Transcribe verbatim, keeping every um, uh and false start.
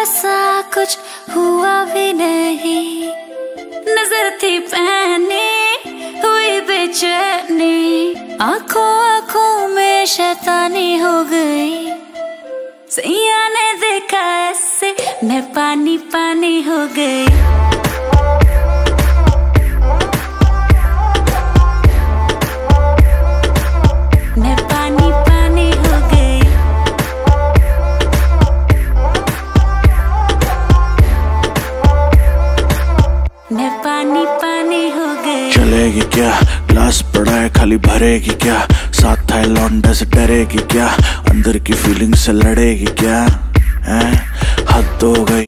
सा कुछ हुआ भी नहीं, नजर थी पहनी हुई बेचैनी, आंखों आंखों में शैतानी हो गई। सैया ने देखा ऐसे मैं पानी पानी हो गई। मैं पानी पानी हो गई। मैं पानी पानी हो गई। चलेगी क्या, ग्लास पड़ा है खाली भरेगी क्या, साथ था लौंडा से डरेगी क्या, अंदर की फीलिंग से लड़ेगी क्या, हैं हद हो गई।